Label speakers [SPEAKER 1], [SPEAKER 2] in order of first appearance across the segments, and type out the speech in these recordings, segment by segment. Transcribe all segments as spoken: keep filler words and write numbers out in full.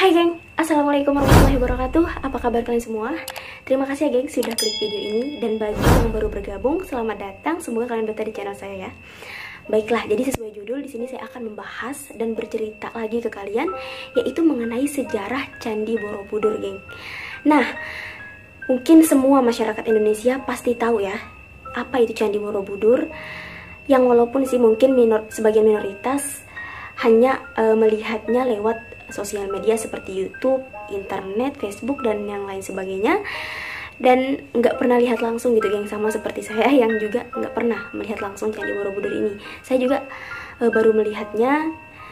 [SPEAKER 1] Hai geng, assalamualaikum warahmatullahi wabarakatuh. Apa kabar kalian semua? Terima kasih ya geng sudah klik video ini. Dan bagi yang baru bergabung, selamat datang. Semoga kalian betah di channel saya ya. Baiklah, jadi sesuai judul di sini saya akan membahas dan bercerita lagi ke kalian, yaitu mengenai sejarah Candi Borobudur geng. Nah, mungkin semua masyarakat Indonesia pasti tahu ya apa itu Candi Borobudur. Yang walaupun sih mungkin minor, sebagian minoritas hanya e, melihatnya lewat sosial media seperti YouTube, internet, Facebook, dan yang lain sebagainya, dan nggak pernah lihat langsung gitu geng, sama seperti saya yang juga nggak pernah melihat langsung Candi Borobudur ini. Saya juga e, baru melihatnya,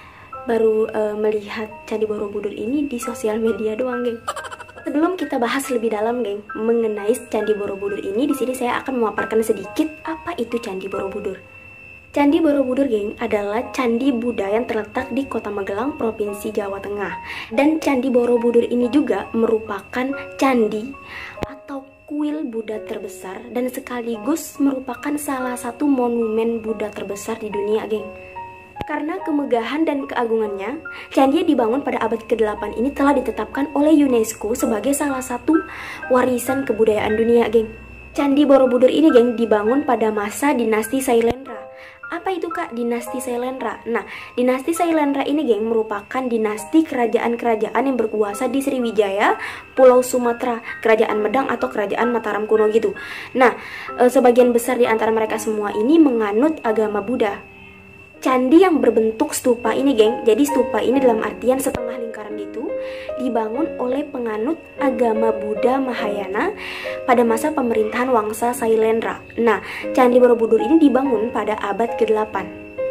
[SPEAKER 1] baru e, melihat Candi Borobudur ini di sosial media doang geng. Sebelum kita bahas lebih dalam geng mengenai Candi Borobudur ini, di sini saya akan memaparkan sedikit apa itu Candi Borobudur. Candi Borobudur geng adalah candi Buddha yang terletak di Kota Magelang, Provinsi Jawa Tengah. Dan Candi Borobudur ini juga merupakan candi atau kuil Buddha terbesar dan sekaligus merupakan salah satu monumen Buddha terbesar di dunia geng. Karena kemegahan dan keagungannya, candi yang dibangun pada abad kedelapan ini telah ditetapkan oleh UNESCO sebagai salah satu warisan kebudayaan dunia geng. Candi Borobudur ini geng dibangun pada masa dinasti Sailendra. Apa itu kak dinasti Sailendra? Nah, dinasti Sailendra ini geng merupakan dinasti kerajaan-kerajaan yang berkuasa di Sriwijaya, Pulau Sumatera, Kerajaan Medang atau Kerajaan Mataram kuno gitu. Nah, e, sebagian besar di antara mereka semua ini menganut agama Buddha. Candi yang berbentuk stupa ini geng, jadi stupa ini dalam artian setengah lingkaran gitu, dibangun oleh penganut agama Buddha Mahayana pada masa pemerintahan Wangsa Sailendra. Nah, Candi Borobudur ini dibangun pada abad kedelapan.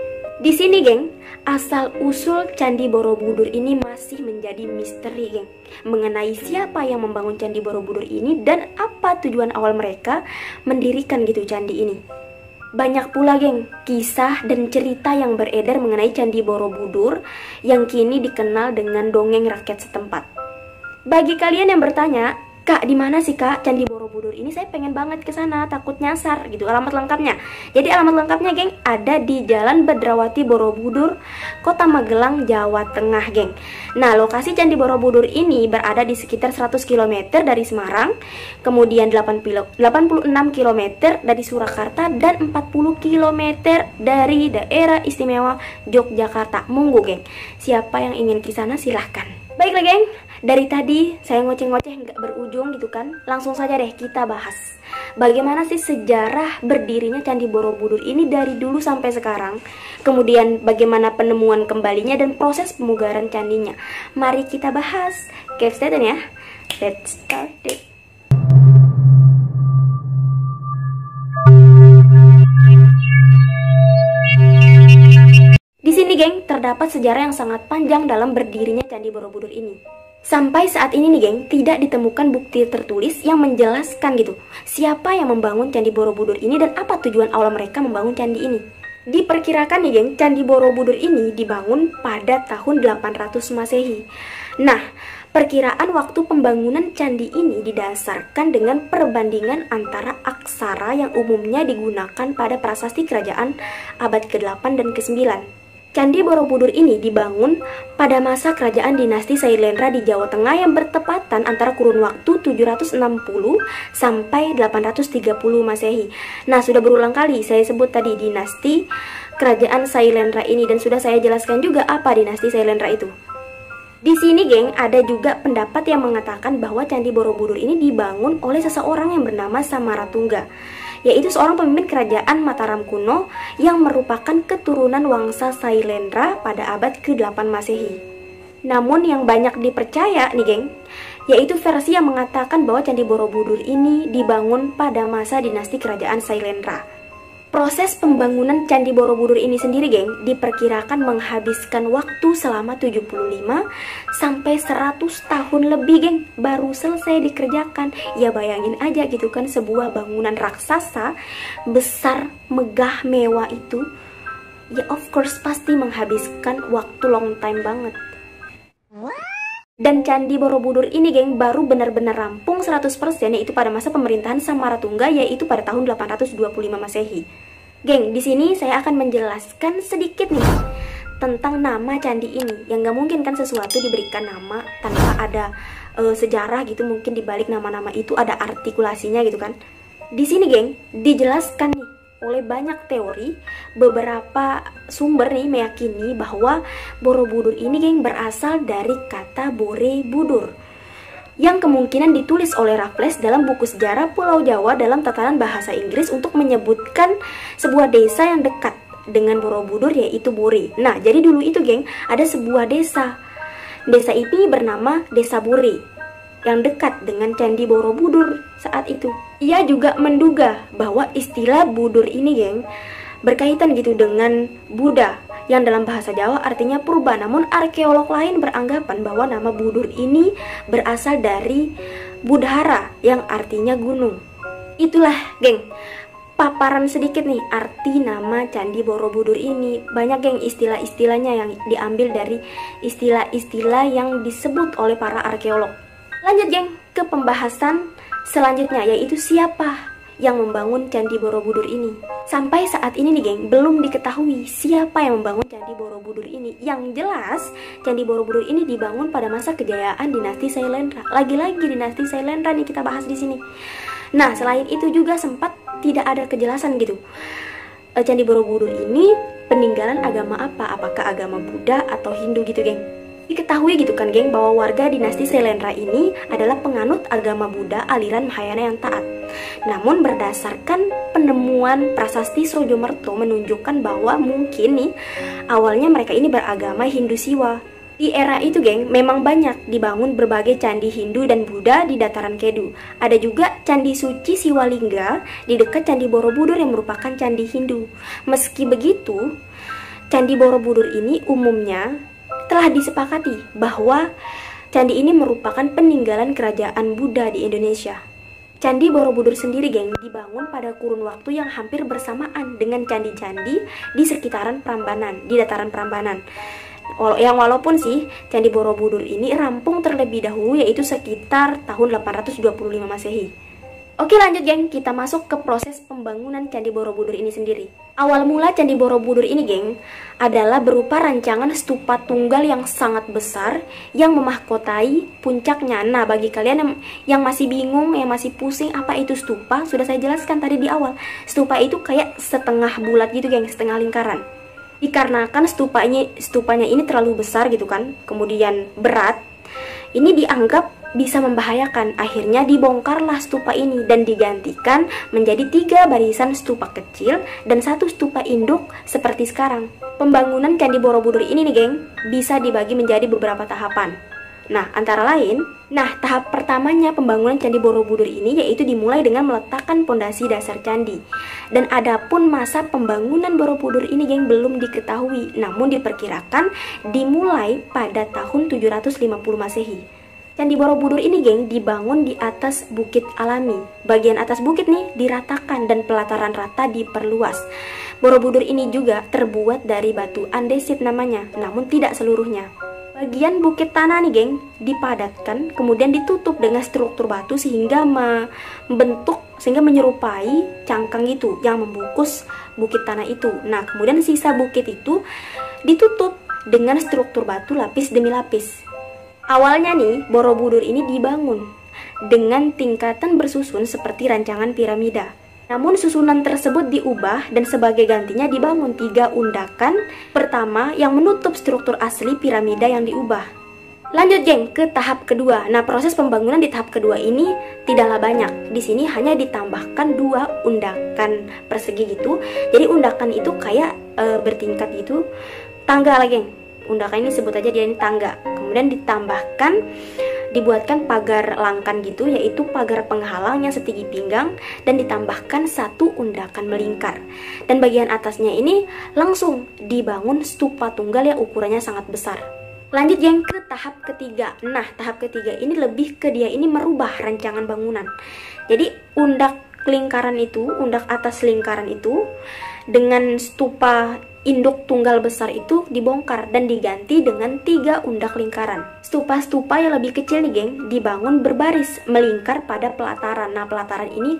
[SPEAKER 1] Di sini geng, asal usul Candi Borobudur ini masih menjadi misteri geng, mengenai siapa yang membangun Candi Borobudur ini dan apa tujuan awal mereka mendirikan gitu candi ini. Banyak pula geng kisah dan cerita yang beredar mengenai Candi Borobudur yang kini dikenal dengan dongeng rakyat setempat. Bagi kalian yang bertanya, kak di mana sih kak Candi Borobudur ini? Saya pengen banget ke sana, takut nyasar gitu alamat lengkapnya. Jadi alamat lengkapnya geng ada di Jalan Badrawati Borobudur, Kota Magelang, Jawa Tengah geng. Nah, lokasi Candi Borobudur ini berada di sekitar seratus kilometer dari Semarang, kemudian delapan puluh enam kilometer dari Surakarta dan empat puluh kilometer dari daerah istimewa Yogyakarta. Monggo geng, siapa yang ingin ke sana silahkan. Baiklah geng, dari tadi saya ngoceh-ngoceh nggak berujung gitu kan. Langsung saja deh kita bahas bagaimana sih sejarah berdirinya Candi Borobudur ini dari dulu sampai sekarang. Kemudian bagaimana penemuan kembalinya dan proses pemugaran candinya. Mari kita bahas. Keep stay tune ya. Let's start it. Di sini geng, terdapat sejarah yang sangat panjang dalam berdirinya Candi Borobudur ini. Sampai saat ini nih geng, tidak ditemukan bukti tertulis yang menjelaskan gitu siapa yang membangun Candi Borobudur ini dan apa tujuan awal mereka membangun candi ini. Diperkirakan nih geng, Candi Borobudur ini dibangun pada tahun delapan ratus Masehi. Nah, perkiraan waktu pembangunan candi ini didasarkan dengan perbandingan antara aksara yang umumnya digunakan pada prasasti kerajaan abad kedelapan dan kesembilan. Candi Borobudur ini dibangun pada masa kerajaan dinasti Sailendra di Jawa Tengah yang bertepatan antara kurun waktu tujuh ratus enam puluh sampai delapan ratus tiga puluh Masehi. Nah, sudah berulang kali saya sebut tadi dinasti kerajaan Sailendra ini dan sudah saya jelaskan juga apa dinasti Sailendra itu. Di sini geng, ada juga pendapat yang mengatakan bahwa Candi Borobudur ini dibangun oleh seseorang yang bernama Samaratungga, yaitu seorang pemimpin kerajaan Mataram kuno yang merupakan keturunan Wangsa Sailendra pada abad kedelapan Masehi. Namun yang banyak dipercaya nih geng, yaitu versi yang mengatakan bahwa Candi Borobudur ini dibangun pada masa dinasti kerajaan Sailendra. Proses pembangunan Candi Borobudur ini sendiri geng diperkirakan menghabiskan waktu selama tujuh puluh lima sampai seratus tahun lebih geng baru selesai dikerjakan. Ya bayangin aja gitu kan, sebuah bangunan raksasa besar, megah, mewah itu ya of course pasti menghabiskan waktu long time banget. Dan Candi Borobudur ini geng baru benar-benar rampung seratus persen yaitu pada masa pemerintahan Samaratungga, yaitu pada tahun delapan ratus dua puluh lima Masehi. Geng, di sini saya akan menjelaskan sedikit nih tentang nama candi ini. Yang nggak mungkin kan sesuatu diberikan nama tanpa ada e, sejarah gitu, mungkin dibalik nama-nama itu ada artikulasinya gitu kan. Di sini geng dijelaskan nih oleh banyak teori, beberapa sumber nih meyakini bahwa Borobudur ini geng berasal dari kata Bore-budur yang kemungkinan ditulis oleh Raffles dalam buku sejarah Pulau Jawa dalam tatanan bahasa Inggris untuk menyebutkan sebuah desa yang dekat dengan Borobudur, yaitu Bore. Nah, jadi dulu itu geng ada sebuah desa. Desa ini bernama Desa Bore yang dekat dengan Candi Borobudur saat itu. Ia juga menduga bahwa istilah budur ini geng berkaitan gitu dengan Buddha yang dalam bahasa Jawa artinya purba. Namun arkeolog lain beranggapan bahwa nama budur ini berasal dari Budhara yang artinya gunung. Itulah geng paparan sedikit nih arti nama Candi Borobudur ini. Banyak geng istilah-istilahnya yang diambil dari istilah-istilah yang disebut oleh para arkeolog. Lanjut geng ke pembahasan selanjutnya, yaitu siapa yang membangun Candi Borobudur ini. Sampai saat ini nih geng belum diketahui siapa yang membangun Candi Borobudur ini. Yang jelas Candi Borobudur ini dibangun pada masa kejayaan dinasti Sailendra. Lagi-lagi dinasti Sailendra nih kita bahas di sini. Nah, selain itu juga sempat tidak ada kejelasan gitu. Candi Borobudur ini peninggalan agama apa? Apakah agama Buddha atau Hindu gitu geng. Diketahui gitu kan geng bahwa warga dinasti Sailendra ini adalah penganut agama Buddha aliran Mahayana yang taat. Namun berdasarkan penemuan prasasti Sojomerto menunjukkan bahwa mungkin nih awalnya mereka ini beragama Hindu Siwa. Di era itu geng memang banyak dibangun berbagai candi Hindu dan Buddha di dataran Kedu. Ada juga candi suci Siwalingga di dekat Candi Borobudur yang merupakan candi Hindu. Meski begitu, Candi Borobudur ini umumnya telah disepakati bahwa candi ini merupakan peninggalan kerajaan Buddha di Indonesia. Candi Borobudur sendiri geng dibangun pada kurun waktu yang hampir bersamaan dengan candi-candi di sekitaran Prambanan, di dataran Prambanan. Yang walaupun sih Candi Borobudur ini rampung terlebih dahulu, yaitu sekitar tahun delapan ratus dua puluh lima Masehi. Oke lanjut geng, kita masuk ke proses pembangunan Candi Borobudur ini sendiri. Awal mula Candi Borobudur ini geng adalah berupa rancangan stupa tunggal yang sangat besar yang memahkotai puncaknya. Nah, bagi kalian yang, yang masih bingung, yang masih pusing apa itu stupa, sudah saya jelaskan tadi di awal. Stupa itu kayak setengah bulat gitu geng, setengah lingkaran. Dikarenakan stupanya, stupanya ini terlalu besar gitu kan, kemudian berat, ini dianggap bisa membahayakan. Akhirnya dibongkarlah stupa ini dan digantikan menjadi tiga barisan stupa kecil dan satu stupa induk seperti sekarang. Pembangunan Candi Borobudur ini nih geng bisa dibagi menjadi beberapa tahapan. Nah, antara lain, nah tahap pertamanya pembangunan Candi Borobudur ini yaitu dimulai dengan meletakkan pondasi dasar candi. Dan adapun masa pembangunan Borobudur ini geng belum diketahui, namun diperkirakan dimulai pada tahun tujuh ratus lima puluh Masehi. Candi Borobudur ini geng dibangun di atas bukit alami. Bagian atas bukit nih diratakan dan pelataran rata diperluas. Borobudur ini juga terbuat dari batu andesit namanya, namun tidak seluruhnya. Bagian bukit tanah nih geng dipadatkan, kemudian ditutup dengan struktur batu sehingga membentuk, sehingga menyerupai cangkang itu yang membungkus bukit tanah itu. Nah, kemudian sisa bukit itu ditutup dengan struktur batu lapis demi lapis. Awalnya nih, Borobudur ini dibangun dengan tingkatan bersusun seperti rancangan piramida. Namun susunan tersebut diubah dan sebagai gantinya dibangun tiga undakan pertama yang menutup struktur asli piramida yang diubah. Lanjut geng ke tahap kedua. Nah, proses pembangunan di tahap kedua ini tidaklah banyak. Di sini hanya ditambahkan dua undakan persegi gitu. Jadi undakan itu kayak e, bertingkat gitu. Tangga lah geng. Undakan ini sebut aja dia ini tangga. Kemudian ditambahkan, dibuatkan pagar langkan gitu, yaitu pagar penghalang yang setinggi pinggang, dan ditambahkan satu undakan melingkar. Dan bagian atasnya ini langsung dibangun stupa tunggal yang ukurannya sangat besar. Lanjut yang ke tahap ketiga. Nah, tahap ketiga ini lebih ke dia ini merubah rancangan bangunan. Jadi undak lingkaran itu, undak atas lingkaran itu dengan stupa induk tunggal besar itu dibongkar dan diganti dengan tiga undak lingkaran. Stupa-stupa yang lebih kecil nih geng dibangun berbaris melingkar pada pelataran. Nah, pelataran ini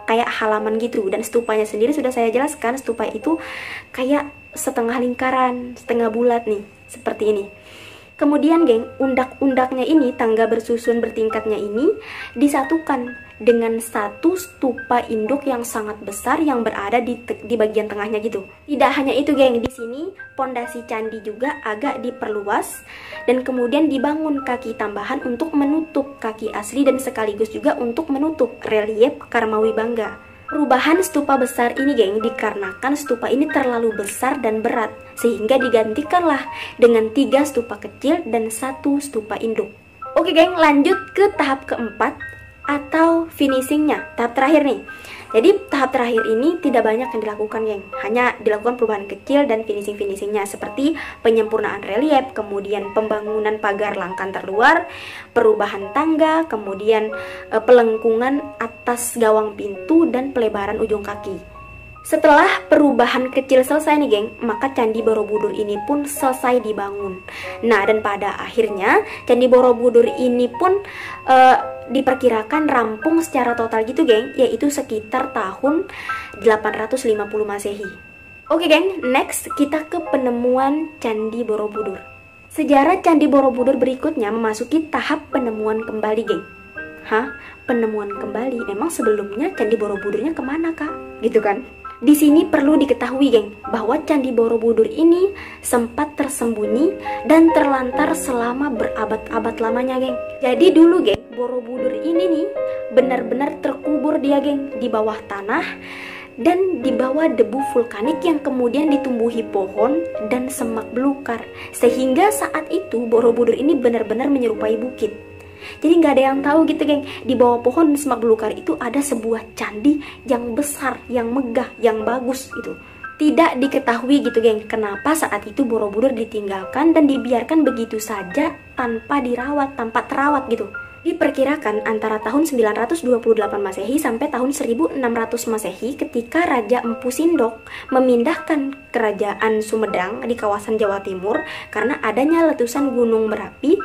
[SPEAKER 1] kayak halaman gitu. Dan stupanya sendiri sudah saya jelaskan, stupa itu kayak setengah lingkaran, setengah bulat nih, seperti ini. Kemudian geng, undak-undaknya ini, tangga bersusun bertingkatnya ini disatukan dengan satu stupa induk yang sangat besar yang berada di, di bagian tengahnya gitu. Tidak hanya itu geng, di sini pondasi candi juga agak diperluas dan kemudian dibangun kaki tambahan untuk menutup kaki asli dan sekaligus juga untuk menutup relief Karmawi Bangga. Perubahan stupa besar ini geng dikarenakan stupa ini terlalu besar dan berat sehingga digantikanlah dengan tiga stupa kecil dan satu stupa induk. Oke geng, lanjut ke tahap keempat atau finishingnya, tahap terakhir nih. Jadi tahap terakhir ini tidak banyak yang dilakukan geng, hanya dilakukan perubahan kecil dan finishing-finishingnya seperti penyempurnaan relief, kemudian pembangunan pagar langkan terluar, perubahan tangga, kemudian e, pelengkungan atas gawang pintu dan pelebaran ujung kaki. Setelah perubahan kecil selesai nih geng, maka Candi Borobudur ini pun selesai dibangun. Nah, dan pada akhirnya Candi Borobudur ini pun e, diperkirakan rampung secara total gitu geng, yaitu sekitar tahun delapan ratus lima puluh Masehi. Oke geng, next kita ke penemuan Candi Borobudur. Sejarah Candi Borobudur berikutnya memasuki tahap penemuan kembali geng. Hah? Penemuan kembali? Emang sebelumnya Candi Borobudurnya kemana kak? Gitu kan? Di sini perlu diketahui geng, bahwa Candi Borobudur ini sempat tersembunyi dan terlantar selama berabad-abad lamanya geng. Jadi dulu geng, Borobudur ini nih benar-benar terkubur dia geng di bawah tanah dan di bawah debu vulkanik yang kemudian ditumbuhi pohon dan semak belukar. Sehingga saat itu Borobudur ini benar-benar menyerupai bukit. Jadi nggak ada yang tahu gitu geng, di bawah pohon semak belukar itu ada sebuah candi yang besar, yang megah, yang bagus gitu. Tidak diketahui gitu geng, kenapa saat itu Borobudur ditinggalkan dan dibiarkan begitu saja tanpa dirawat, tanpa terawat gitu. Diperkirakan antara tahun sembilan ratus dua puluh delapan Masehi sampai tahun seribu enam ratus Masehi ketika Raja Empu Sindok memindahkan kerajaan Sumedang di kawasan Jawa Timur karena adanya letusan gunung berapi.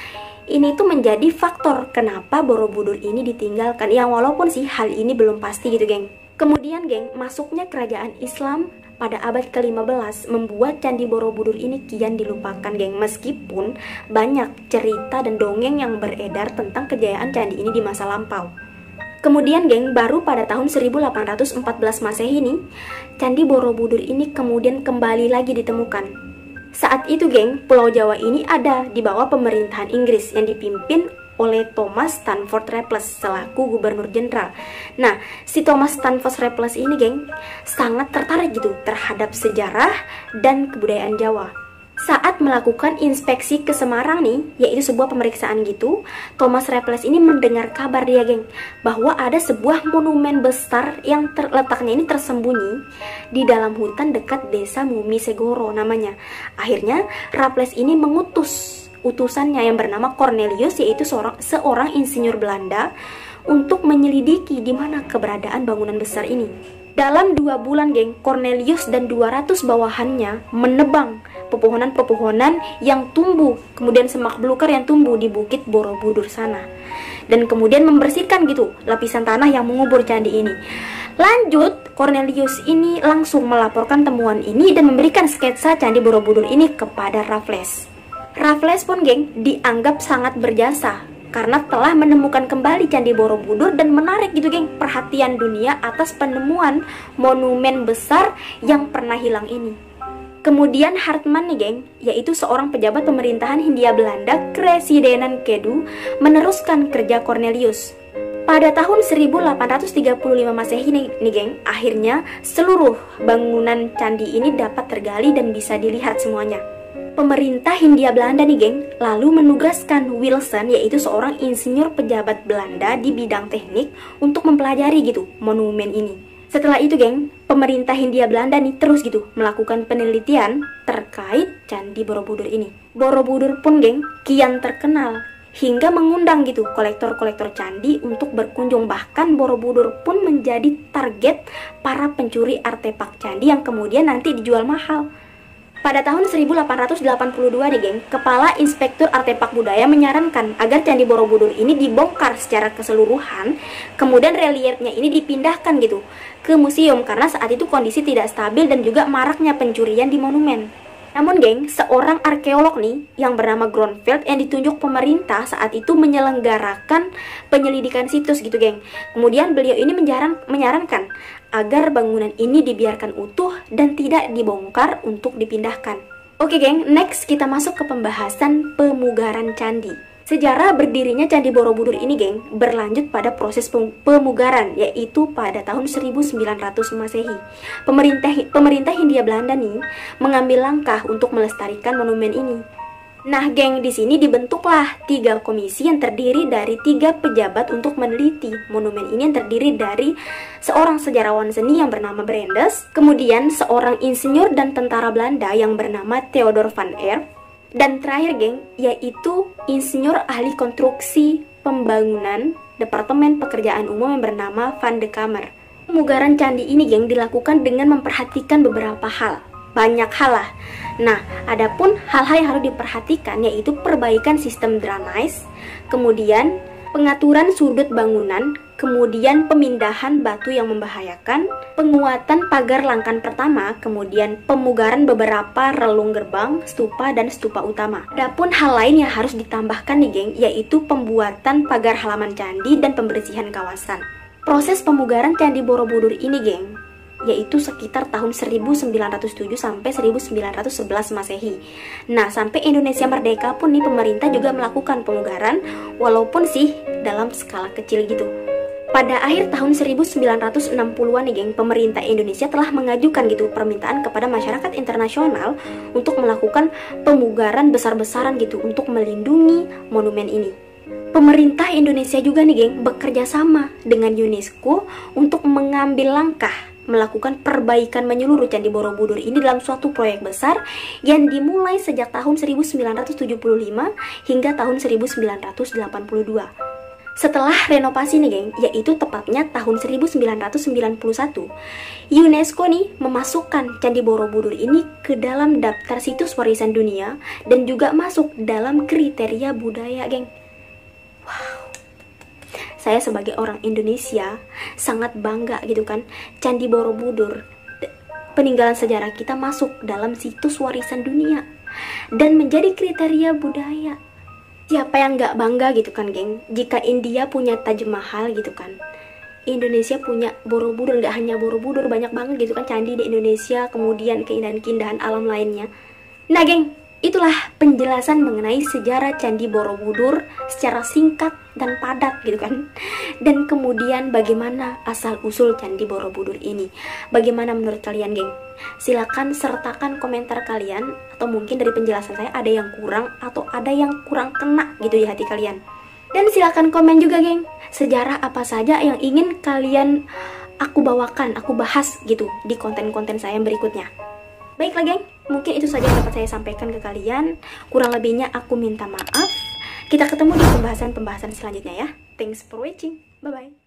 [SPEAKER 1] Ini tuh menjadi faktor kenapa Borobudur ini ditinggalkan. Yang walaupun sih hal ini belum pasti gitu geng. Kemudian geng, masuknya kerajaan Islam pada abad ke lima belas membuat Candi Borobudur ini kian dilupakan geng. Meskipun banyak cerita dan dongeng yang beredar tentang kejayaan candi ini di masa lampau. Kemudian geng, baru pada tahun seribu delapan ratus empat belas Masehi ini Candi Borobudur ini kemudian kembali lagi ditemukan. Saat itu geng, Pulau Jawa ini ada di bawah pemerintahan Inggris yang dipimpin oleh Thomas Stamford Raffles selaku gubernur jenderal. Nah, si Thomas Stamford Raffles ini geng sangat tertarik gitu terhadap sejarah dan kebudayaan Jawa. Saat melakukan inspeksi ke Semarang nih, yaitu sebuah pemeriksaan gitu, Thomas Raffles ini mendengar kabar dia geng, bahwa ada sebuah monumen besar yang terletaknya ini tersembunyi di dalam hutan dekat desa Mumi Segoro namanya. Akhirnya Raffles ini mengutus utusannya yang bernama Cornelius, yaitu seorang, seorang insinyur Belanda, untuk menyelidiki di mana keberadaan bangunan besar ini. Dalam dua bulan geng, Cornelius dan dua ratus bawahannya menebang pepohonan-pepohonan yang tumbuh, kemudian semak belukar yang tumbuh di Bukit Borobudur sana. Dan kemudian membersihkan gitu lapisan tanah yang mengubur candi ini. Lanjut, Cornelius ini langsung melaporkan temuan ini dan memberikan sketsa Candi Borobudur ini kepada Raffles. Raffles pun geng dianggap sangat berjasa karena telah menemukan kembali Candi Borobudur dan menarik gitu geng perhatian dunia atas penemuan monumen besar yang pernah hilang ini. Kemudian Hartman nih geng, yaitu seorang pejabat pemerintahan Hindia Belanda Kresidenan Kedu, meneruskan kerja Cornelius. Pada tahun seribu delapan ratus tiga puluh lima Masehi nih, nih geng, akhirnya seluruh bangunan candi ini dapat tergali dan bisa dilihat semuanya. Pemerintah Hindia Belanda nih geng, lalu menugaskan Wilson, yaitu seorang insinyur pejabat Belanda di bidang teknik, untuk mempelajari gitu monumen ini. Setelah itu geng, pemerintah Hindia Belanda nih terus gitu melakukan penelitian terkait Candi Borobudur ini. Borobudur pun geng kian terkenal hingga mengundang gitu kolektor-kolektor candi untuk berkunjung. Bahkan Borobudur pun menjadi target para pencuri artefak candi yang kemudian nanti dijual mahal. Pada tahun seribu delapan ratus delapan puluh dua nih geng, Kepala Inspektur Artefak Budaya menyarankan agar Candi Borobudur ini dibongkar secara keseluruhan, kemudian reliefnya ini dipindahkan gitu ke museum karena saat itu kondisi tidak stabil dan juga maraknya pencurian di monumen. Namun geng, seorang arkeolog nih yang bernama Grönfeldt yang ditunjuk pemerintah saat itu menyelenggarakan penyelidikan situs gitu geng. Kemudian beliau ini menyaran, menyarankan agar bangunan ini dibiarkan utuh dan tidak dibongkar untuk dipindahkan. Oke geng, next kita masuk ke pembahasan pemugaran candi. Sejarah berdirinya Candi Borobudur ini geng berlanjut pada proses pemugaran, yaitu pada tahun seribu sembilan ratus Masehi. Pemerintah pemerintah Hindia Belanda nih mengambil langkah untuk melestarikan monumen ini. Nah geng, di sini dibentuklah tiga komisi yang terdiri dari tiga pejabat untuk meneliti monumen ini, yang terdiri dari seorang sejarawan seni yang bernama Brandes, kemudian seorang insinyur dan tentara Belanda yang bernama Theodor van Erp, dan terakhir geng, yaitu insinyur ahli konstruksi pembangunan Departemen Pekerjaan Umum yang bernama Van de Kamer. Pemugaran candi ini geng dilakukan dengan memperhatikan beberapa hal, banyak hal lah. Nah, adapun hal-hal yang harus diperhatikan yaitu perbaikan sistem drainase, kemudian pengaturan sudut bangunan, kemudian pemindahan batu yang membahayakan, penguatan pagar langkan pertama, kemudian pemugaran beberapa relung gerbang, stupa, dan stupa utama. Adapun hal lain yang harus ditambahkan nih geng, yaitu pembuatan pagar halaman candi dan pembersihan kawasan. Proses pemugaran Candi Borobudur ini geng, yaitu sekitar tahun seribu sembilan ratus tujuh sampai seribu sembilan ratus sebelas Masehi. Nah, sampai Indonesia merdeka pun nih pemerintah juga melakukan pemugaran, walaupun sih dalam skala kecil gitu. Pada akhir tahun seribu sembilan ratus enam puluhan nih geng, pemerintah Indonesia telah mengajukan gitu permintaan kepada masyarakat internasional untuk melakukan pemugaran besar-besaran gitu untuk melindungi monumen ini. Pemerintah Indonesia juga nih geng bekerja sama dengan UNESCO untuk mengambil langkah melakukan perbaikan menyeluruh Candi Borobudur ini dalam suatu proyek besar yang dimulai sejak tahun seribu sembilan ratus tujuh puluh lima hingga tahun seribu sembilan ratus delapan puluh dua. Setelah renovasi nih geng, yaitu tepatnya tahun seribu sembilan ratus sembilan puluh satu, UNESCO nih memasukkan Candi Borobudur ini ke dalam daftar situs warisan dunia dan juga masuk dalam kriteria budaya geng. Wow. Saya sebagai orang Indonesia sangat bangga gitu kan, Candi Borobudur, peninggalan sejarah kita masuk dalam situs warisan dunia dan menjadi kriteria budaya. Siapa yang nggak bangga gitu kan geng? Jika India punya Taj Mahal gitu kan, Indonesia punya Borobudur. Nggak hanya Borobudur, banyak banget gitu kan candi di Indonesia, kemudian keindahan-keindahan alam lainnya. Nah geng, itulah penjelasan mengenai sejarah Candi Borobudur secara singkat dan padat gitu kan. Dan kemudian bagaimana asal-usul Candi Borobudur ini. Bagaimana menurut kalian geng? Silakan sertakan komentar kalian, atau mungkin dari penjelasan saya ada yang kurang atau ada yang kurang kena gitu di hati kalian. Dan silakan komen juga geng, sejarah apa saja yang ingin kalian aku bawakan, aku bahas gitu di konten-konten saya yang berikutnya. Baiklah geng, mungkin itu saja yang dapat saya sampaikan ke kalian. Kurang lebihnya aku minta maaf. Kita ketemu di pembahasan-pembahasan selanjutnya ya. Thanks for watching. Bye-bye.